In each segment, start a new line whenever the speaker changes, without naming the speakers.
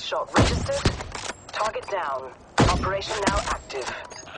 shot registered. Target down. Operation now active.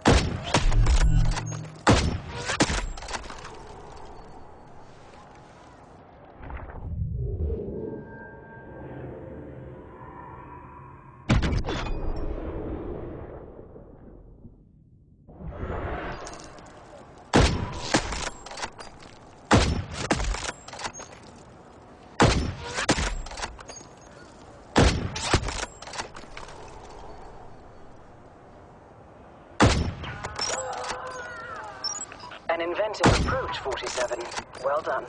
An inventive approach, 47. Well done.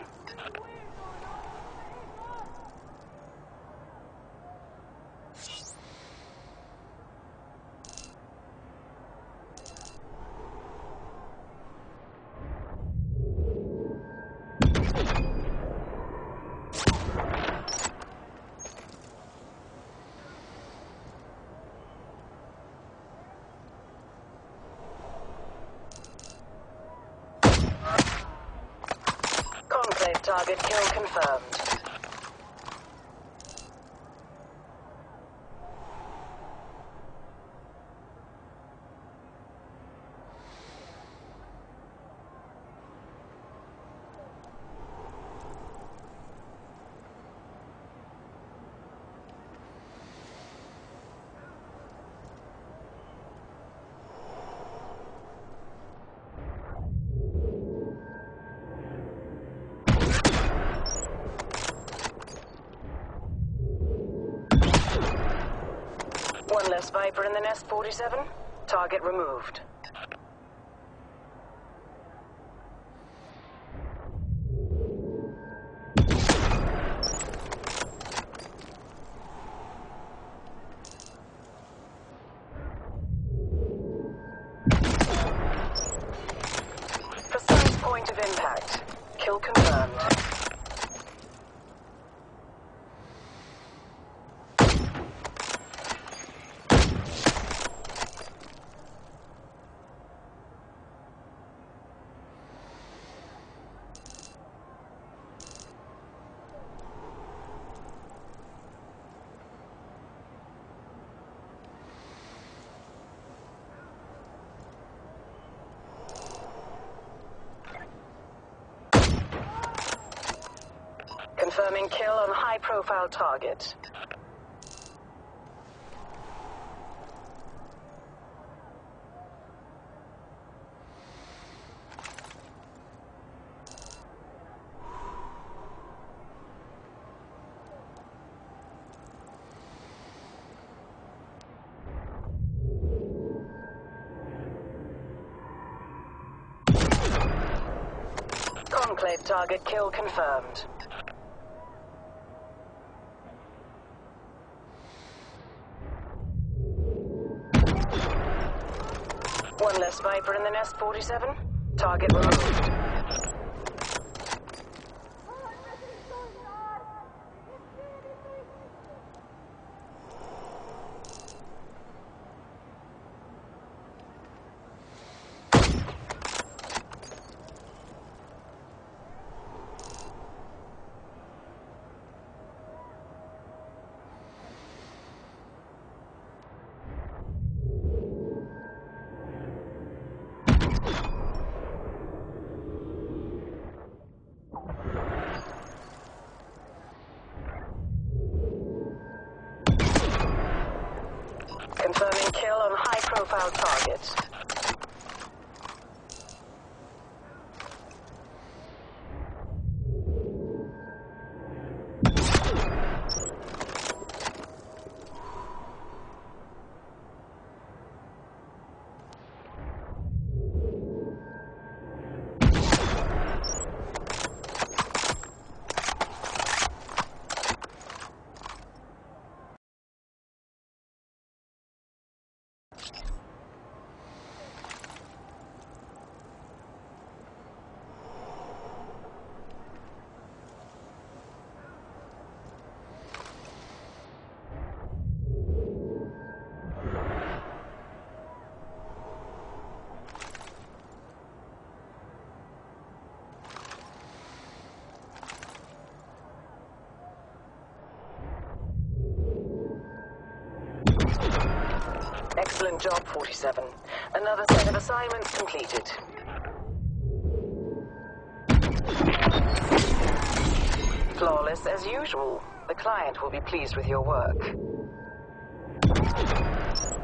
Target kill confirmed. One less Viper in the nest, 47. Target removed. Precise point of impact. Kill confirmed. Confirming kill on high-profile target. Conclave target kill confirmed. One less Viper in the nest, 47. Target removed. Confirming kill on high-profile target. job, 47. Another set of assignments completed. Flawless as usual. The client will be pleased with your work.